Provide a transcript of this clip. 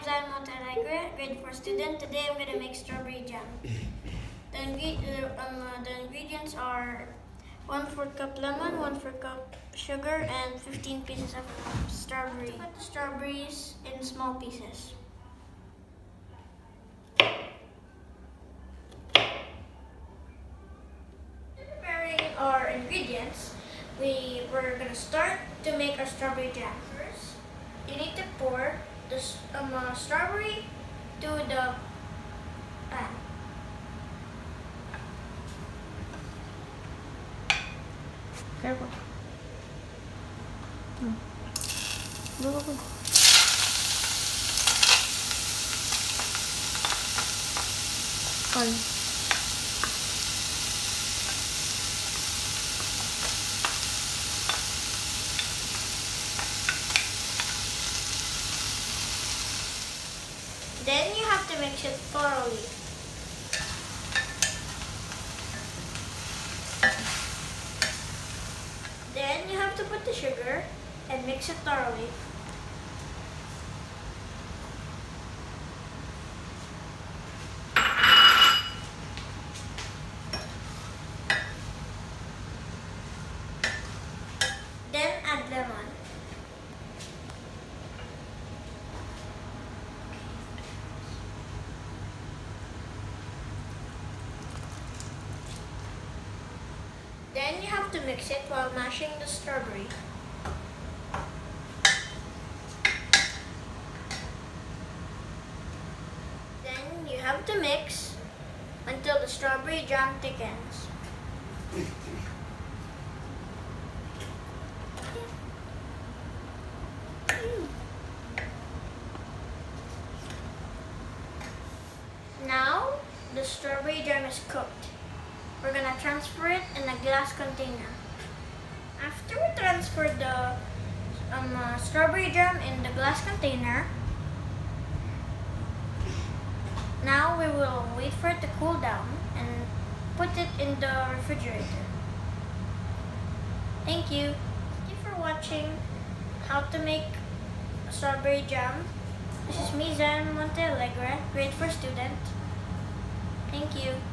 I'm Montealegre, grade 4 student. Today I'm going to make strawberry jam. The ingredients are 1/4 cup lemon, 1/4 cup sugar, and 15 pieces of strawberry. Cut the strawberries in small pieces. Preparing our ingredients, we're going to start to make our strawberry jam. First, you need to pour the strawberry to the pan. Careful. Go. Fine. Then you have to mix it thoroughly. Then you have to put the sugar and mix it thoroughly. Then add lemon. Then you have to mix it while mashing the strawberry. Then you have to mix until the strawberry jam thickens. Now the strawberry jam is cooked. We're gonna transfer it in a glass container. After we transfer the strawberry jam in the glass container, now we will wait for it to cool down and put it in the refrigerator. Thank you. Thank you for watching how to make strawberry jam. This is me, Montealegre, grade 4 student. Thank you.